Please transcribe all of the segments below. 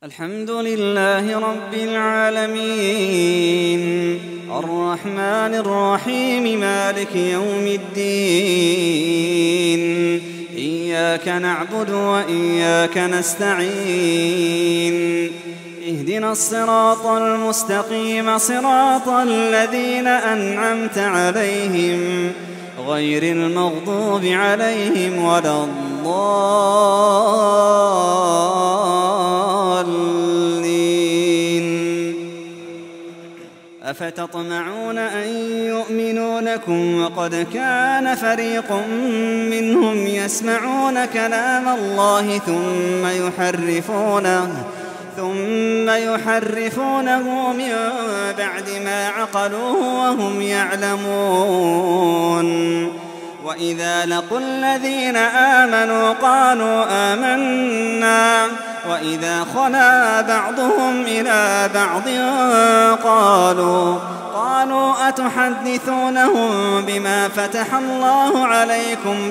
الحمد لله رب العالمين الرحمن الرحيم مالك يوم الدين إياك نعبد وإياك نستعين اهدنا الصراط المستقيم صراط الذين أنعمت عليهم غير المغضوب عليهم ولا الضالين. أفتطمعون أن يؤمنوا لكم وقد كان فريق منهم يسمعون كلام الله ثم يحرفونه من بعد ما عقلوه وهم يعلمون. وإذا لقوا الذين آمنوا قالوا آمنا وإذا خلا بعضهم إلى بعض قالوا أتحدثونهم بما فتح الله عليكم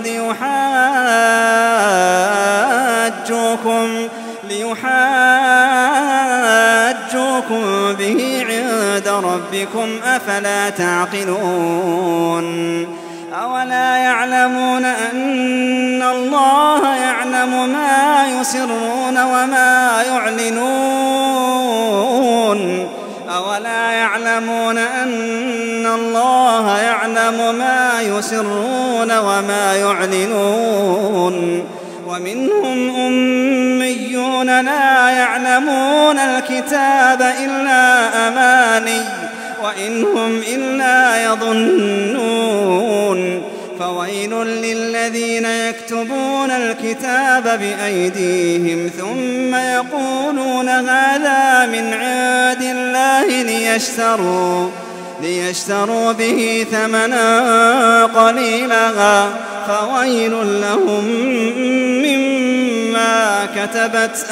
ليحاجوكم به عند ربكم أفلا تعقلون. أولا يعلمون أن الله يعلم ما يسرون وما يعلنون أولا يعلمون أن الله يعلم ما يسرون وما يعلنون. ومنهم أميون لا يعلمون الكتاب إلا أماني وإن هم إلا يظنون. فويل للذين يكتبون الكتاب بأيديهم ثم يقولون هذا من عند الله ليشتروا به ثمنا قليلا فويل لهم مما كتبت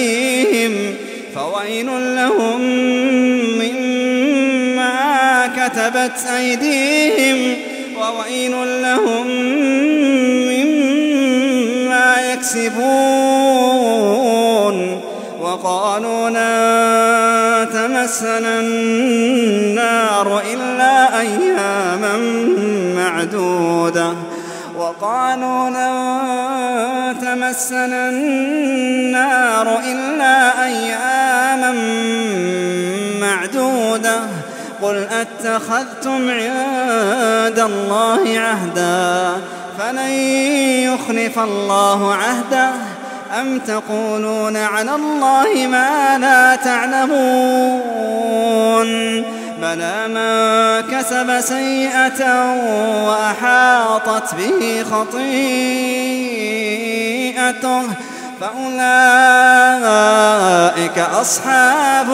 أيديهم وويل لهم مما يكسبون. وقالوا لن تمسنا النار إلا أياما معدودة قل أتخذتم عند الله عهدا فلن يخلف الله عهده أم تقولون على الله ما لا تعلمون. بلى من كسب سيئة وأحاطت به خطيئته فأولئك أصحاب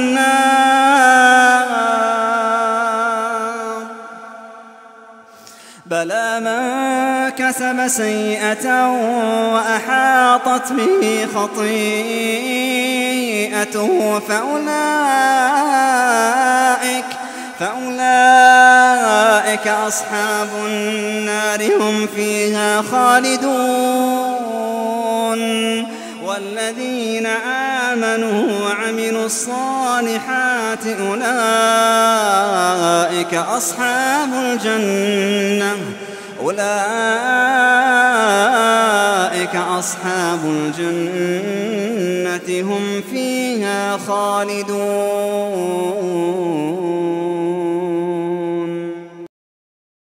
فأولئك أصحاب النار هم فيها خالدون. والذين آمنوا وعملوا الصالحات أولئك أصحاب الجنة هم فيها خالدون.